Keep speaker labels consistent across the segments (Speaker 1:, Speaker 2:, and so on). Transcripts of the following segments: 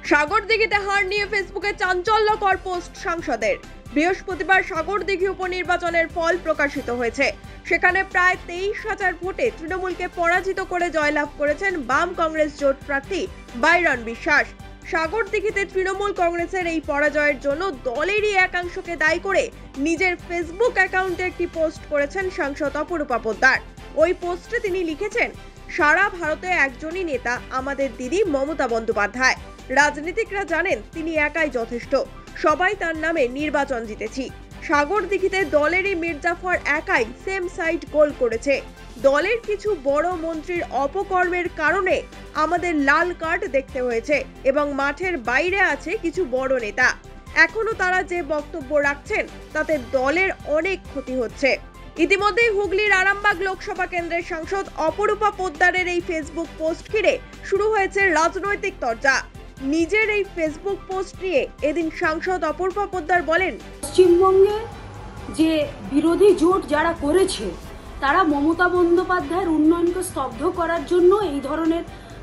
Speaker 1: সাগরদিঘিতে হার নিয়ে ফেসবুকে চাঞ্চল্যকর পোস্ট সাংসদের। বৃহস্পতিবার সাগরদিঘি উপনির্বাচনের ফল প্রকাশিত হয়েছে। সেখানে প্রায় 23,000 ভোটে তৃণমূলকে পরাজিত করে জয়লাভ করেছেন বাম কংগ্রেস জোট প্রার্থী বাইরন বিশ্বাস। সাগরদিঘিতে তৃণমূল কংগ্রেসের এই পরাজয়ের জন্য দলেরই একাংশকে দায়ী করে নিজের ফেসবুক অ্যাকাউন্টে একটি পোস্ট করেছেন সাংসদ অপরূপা পোদ্দার। ওই পোস্টে তিনি লিখেছেন, সারা ভারতে একজনই নেতা, আমাদের দিদি মমতা বন্দ্যোপাধ্যায়। রাজনীতিকরা জানেন তিনি একাই যথেষ্ট, সবাই তার নামে নির্বাচন জিতেছি। সাগরদিঘিতে দলেরই মির্জাফর একাই সেম সাইড গোল করেছে। দলের কিছু বড় মন্ত্রীর অপকর্মের কারণে আমাদের লাল কার্ড দেখতে হয়েছে এবং মাঠের বাইরে আছে কিছু বড় নেতা। এখনো তারা যে বক্তব্য রাখছেন তাতে দলের অনেক ক্ষতি হচ্ছে। ইতিমধ্যেই হুগলির আরামবাগ লোকসভা কেন্দ্রের সাংসদ অপরূপা পোদ্দারের এই ফেসবুক পোস্ট ঘিরে শুরু হয়েছে রাজনৈতিক চর্চা। নিজের এই ফেসবুক পোস্ট নিয়ে এদিন সাংসদ অপরূপা পোদ্দার বলেন,
Speaker 2: পশ্চিমবঙ্গে যে বিরোধী জোট যারা করেছে তারা মমতা বন্দ্যোপাধ্যায়ের উন্নয়নকে স্তব্ধ করার জন্য এই ধরনের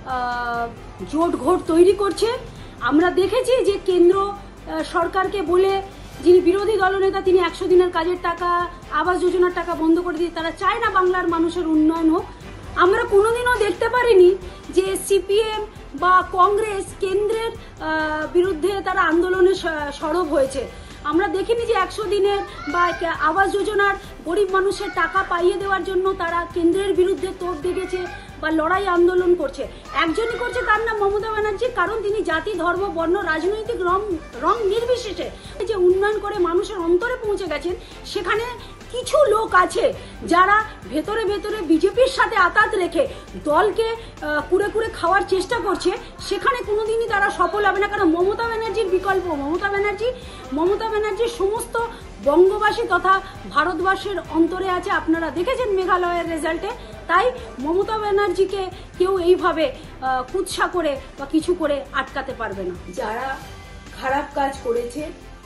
Speaker 2: জোট ঘোট তৈরি করছে। আমরা দেখেছি যে কেন্দ্র সরকারকে বলে যিনি বিরোধী দলনেতা তিনি 100 দিনের কাজের টাকা, আবাস যোজনার টাকা বন্ধ করে দিয়ে তারা চায় না বাংলার মানুষের উন্নয়ন হোক। আমরা কোনোদিনও দেখতে পারিনি যে সিপিএম বা কংগ্রেস কেন্দ্রের বিরুদ্ধে তারা আন্দোলনে সরব হয়েছে। আমরা দেখিনি যে 100 দিনের বা আবাস যোজনার গরিব মানুষের টাকা পাইয়ে দেওয়ার জন্য তারা কেন্দ্রের বিরুদ্ধে তোপ দেখেছে বা লড়াই আন্দোলন করছে। একজনই করছে, তার নাম মমতা ব্যানার্জি, কারণ তিনি জাতি, ধর্ম, বর্ণ, রাজনৈতিক রং নির্বিশেষে যে উন্নয়ন করে মানুষের অন্তরে পৌঁছে গেছেন। সেখানে কিছু লোক আছে যারা ভেতরে ভেতরে বিজেপির সাথে আতাত রেখে দলকে কুড়ে কুড়ে খাওয়ার চেষ্টা করছে। সেখানে কোনোদিনই তারা সফল হবে না, কারণ মমতা ব্যানার্জির বিকল্প মমতা ব্যানার্জি সমস্ত বঙ্গবাসী তথা ভারতবর্ষের অন্তরে আছে। আপনারা দেখেছেন মেঘালয়ের রেজাল্টে। তাই মমতা ব্যানার্জিকে কেউ এইভাবে কুৎসা করে বা কিছু করে আটকাতে পারবে না। যারা খারাপ কাজ করেছে,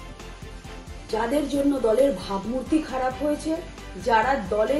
Speaker 2: যাদের জন্য দলের ভাবমূর্তি খারাপ হয়েছে, যারা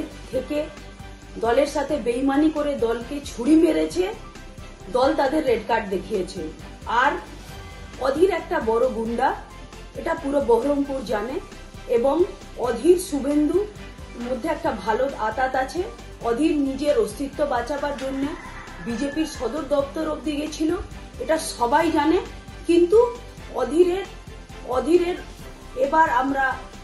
Speaker 2: দলের সাথে বেইমানি করে দলকে ছুরি মেরেছে, দল তাদের রেড কার্ড দেখিয়েছে। আর অধীর একটা বড় গুন্ডা, এটা পুরো বহরমপুর জানে, এবং অধীর শুভেন্দু মধ্যে একটা ভালো আতাত আছে। অধীর নিজের অস্তিত্ব বাঁচাবার জন্য বিজেপির সদর দপ্তর অব্দি গেছিল, এটা সবাই জানে। কিন্তু অধীরের এবার আমরা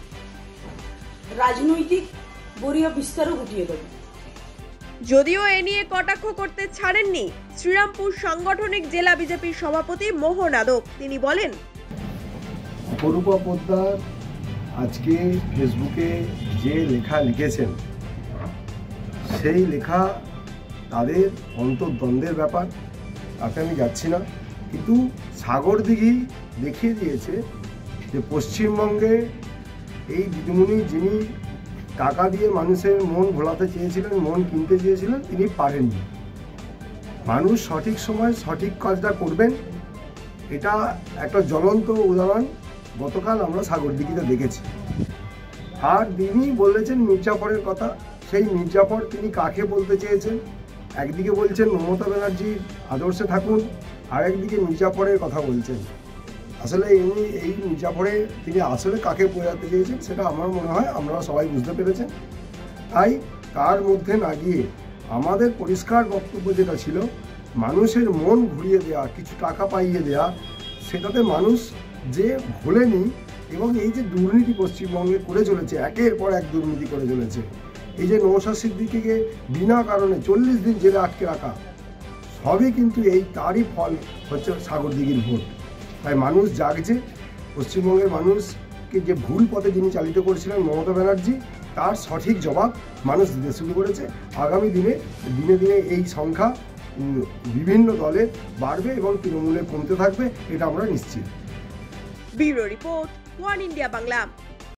Speaker 2: রাজনৈতিক বরিয় বিস্তারও ঘটিয়ে দেব।
Speaker 1: যদিও এ নিয়ে কটাক্ষ করতে ছাড়েননি শ্রীরামপুর সাংগঠনিক জেলা বিজেপির সভাপতি মোহন আদক। তিনি বলেন,
Speaker 3: অপরূপা পোদ্দার আজকে ফেসবুকে যে লেখা লিখেছেন সেই লেখা তাদের অন্তর্দ্বন্দ্বের ব্যাপার, তাতে আমি যাচ্ছি না। কিন্তু সাগরদিঘি দেখিয়ে দিয়েছে যে পশ্চিমবঙ্গে এই দিদিমণি যিনি টাকা দিয়ে মানুষের মন ভোলাতে চেয়েছিলেন, মন কিনতে চেয়েছিলেন, তিনি পারেননি। মানুষ সঠিক সময় সঠিক কাজটা করবেন, এটা একটা জ্বলন্ত উদাহরণ গতকাল আমরা সাগরদিঘিতে দেখেছি। আর তিনি বলেছেন মির্জাফরের কথা। সেই মির্জাফর তিনি কাকে বলতে চেয়েছেন? একদিকে বলছেন মমতা ব্যানার্জির আদর্শে থাকুন, আর একদিকে মির্জাফরের কথা বলছেন। আসলে এই মির্জাফরে তিনি আসলে কাকে বোঝাতে চেয়েছেন সেটা আমার মনে হয় আমরা সবাই বুঝতে পেরেছেন। তাই তার মধ্যে না গিয়ে আমাদের পরিষ্কার বক্তব্য যেটা ছিল, মানুষের মন ঘুরিয়ে দেওয়া, কিছু টাকা পাইয়ে দেওয়া, সেটাতে মানুষ যে ভোলেনি। এবং এই যে দুর্নীতি পশ্চিমবঙ্গে করে চলেছে, একের পর এক দুর্নীতি করে চলেছে, এই যে নওশাদ সিদ্দিকীকে বিনা কারণে 40 দিন জেলে আটকে রাখা, সবই কিন্তু এই তারই ফল হচ্ছে সাগরদিঘির ভোট। তাই মানুষ জাগছে। পশ্চিমবঙ্গের মানুষকে যে ভুল পথে যিনি চালিত করেছিলেন মমতা ব্যানার্জি, তার সঠিক জবাব মানুষ দিতে শুরু করেছে। আগামী দিনে দিনে এই সংখ্যা বিভিন্ন দলে বাড়বে এবং তৃণমূলে কমতে থাকবে, এটা আমরা নিশ্চিত।
Speaker 1: Bureau report, one India Bangla.